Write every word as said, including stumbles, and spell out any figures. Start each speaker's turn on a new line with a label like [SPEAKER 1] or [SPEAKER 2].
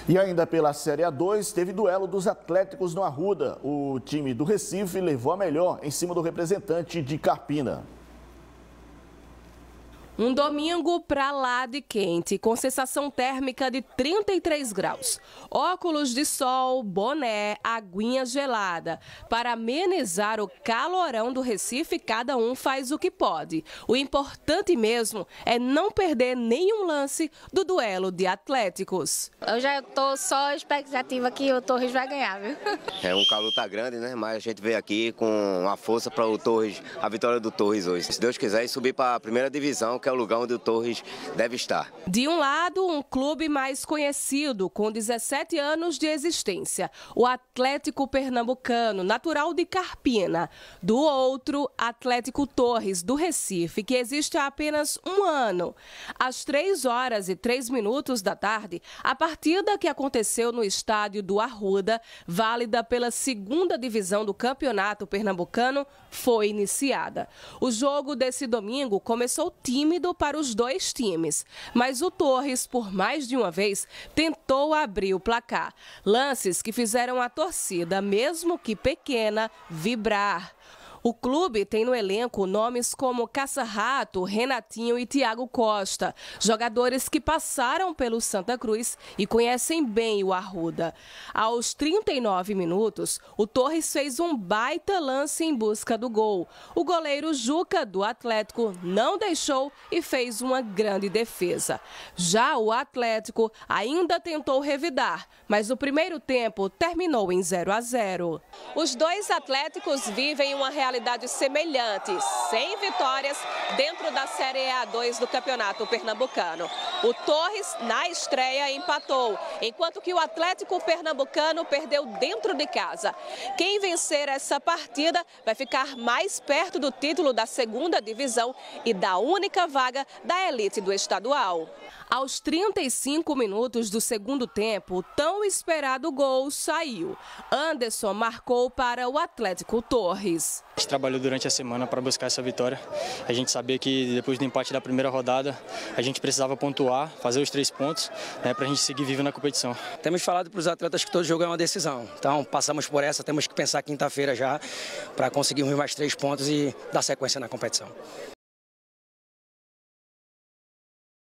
[SPEAKER 1] E ainda pela Série A dois, teve duelo dos Atléticos no Arruda. O time do Recife levou a melhor em cima do representante de Carpina.
[SPEAKER 2] Um domingo pra lá de quente, com sensação térmica de trinta e três graus. Óculos de sol, boné, aguinha gelada. Para amenizar o calorão do Recife, cada um faz o que pode. O importante mesmo é não perder nenhum lance do duelo de Atléticos.
[SPEAKER 3] Eu já estou só expectativa que o Torres vai ganhar, viu?
[SPEAKER 4] É, um calor tá grande, né? Mas a gente veio aqui com a força para o Torres, a vitória do Torres hoje. Se Deus quiser, subir para a primeira divisão, que é o lugar onde o Torres deve estar.
[SPEAKER 2] De um lado, um clube mais conhecido, com dezessete anos de existência, o Atlético Pernambucano, natural de Carpina. Do outro, Atlético Torres, do Recife, que existe há apenas um ano. Às três horas e três minutos da tarde, a partida que aconteceu no estádio do Arruda, válida pela segunda divisão do Campeonato Pernambucano, foi iniciada. O jogo desse domingo começou tímido para os dois times, mas o Torres, por mais de uma vez, tentou abrir o placar. Lances que fizeram a torcida, mesmo que pequena, vibrar. O clube tem no elenco nomes como Caça-Rato, Renatinho e Thiago Costa, jogadores que passaram pelo Santa Cruz e conhecem bem o Arruda. Aos trinta e nove minutos, o Torres fez um baita lance em busca do gol. O goleiro Juca, do Atlético, não deixou e fez uma grande defesa. Já o Atlético ainda tentou revidar, mas o primeiro tempo terminou em zero a zero. Os dois Atléticos vivem uma realidade semelhante, sem vitórias dentro da Série A dois do Campeonato Pernambucano. O Torres, na estreia, empatou, enquanto que o Atlético Pernambucano perdeu dentro de casa. Quem vencer essa partida vai ficar mais perto do título da segunda divisão e da única vaga da elite do estadual. Aos trinta e cinco minutos do segundo tempo, o tão esperado gol saiu. Anderson marcou para o Atlético Torres.
[SPEAKER 5] A gente trabalhou durante a semana para buscar essa vitória. A gente sabia que depois do empate da primeira rodada, a gente precisava pontuar, fazer os três pontos, né, para a gente seguir vivo na competição.
[SPEAKER 6] Temos falado para os atletas que todo jogo é uma decisão. Então, passamos por essa, temos que pensar quinta-feira já para conseguirmos mais três pontos e dar sequência na competição.